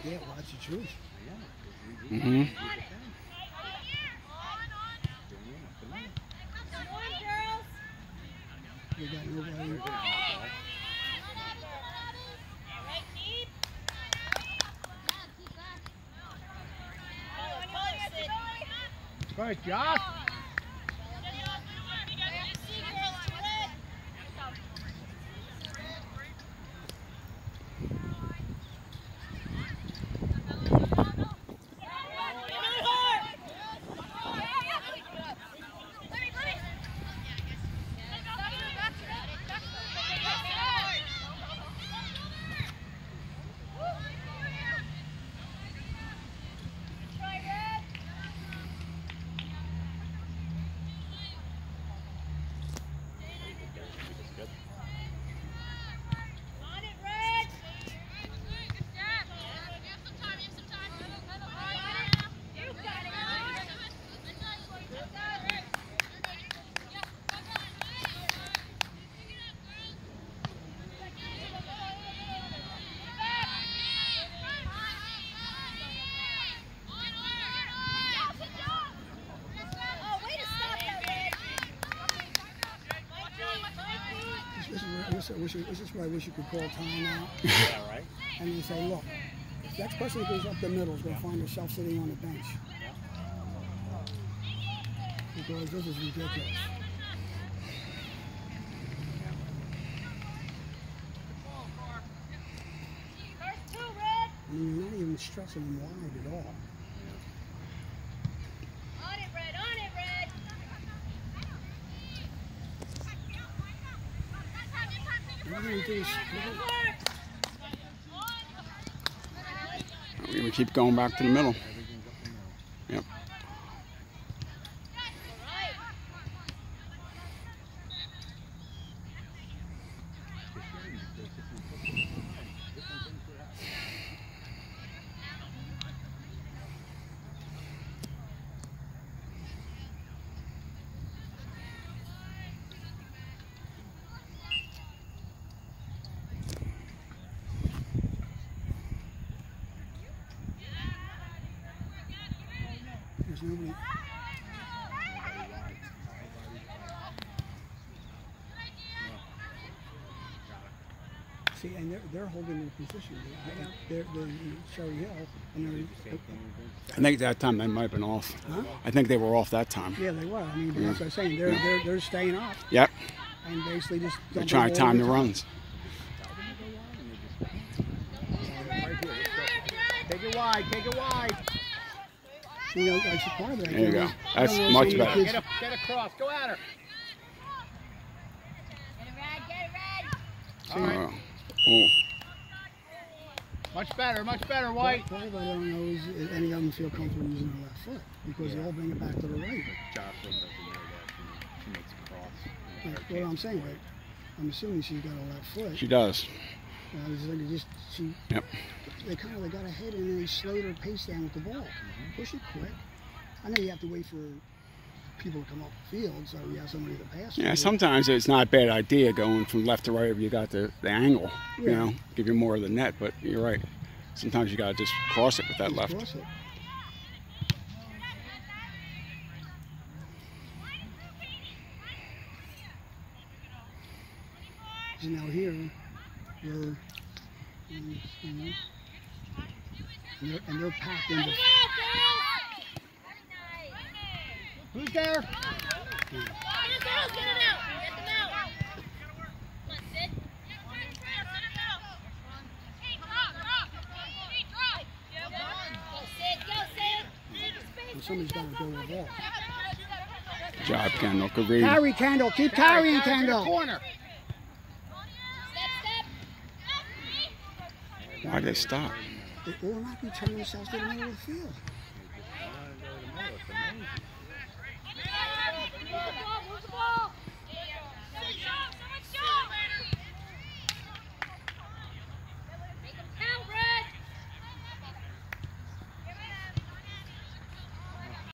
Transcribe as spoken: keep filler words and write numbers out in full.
Yeah, well, that's the truth. Mm-hmm. They got nobody. Right, Josh. This is, this is where I wish you could call time out. Yeah, right. And you say, look, if that person who goes up the middle is going to find herself sitting on the bench. Because this is ridiculous. I mean, you're not even stressing them wide at all. On it, Red, on it, Red. We keep going back to the middle. Yep. There's nobody. See, and they're, they're holding their position. They're, they're, they're Cherry Hill, and they're. I think that time they might have been off. Huh? I think they were off that time. Yeah, they were. I mean, yeah. That's what I'm saying. They're, they're, they're staying up. Yep. And basically just. They're trying to time the runs. Take it wide, take it wide. You know, that's part of it. There you go. That's much better. Get, a, get across, go at her. Get it, Red, get it, Red. All right. Oh. Much better, much better, White. Part of it I don't know is if any of them feel comfortable using their left foot because yeah. they all bring it back to the right. Jocelyn doesn't know that. She, she makes a cross. Like, what I'm saying, right? I'm assuming she's got a left foot. She does. Uh, it's like they just she. Yep. They kind of they got ahead and then they slowed their pace down with the ball. Mm-hmm. Push it quick. I know you have to wait for people to come up the field, so you have somebody to pass. Yeah, sometimes it's not a bad idea going from left to right if you got the, the angle, yeah. you know, give you more of the net, but you're right. Sometimes you got to just cross it with that just left. Cross it. So now here, we're, you know, and they're, and they're packed into. Who's there? Get it out, get it out. Get them out. Let's sit. Go, sit, go, sit. And somebody's got to go with that. Good job, Kendall. Good read. Carry, Kendall. Keep carrying, Kendall. Corner. Why'd they stop? They all might be turning themselves to the middle of the field.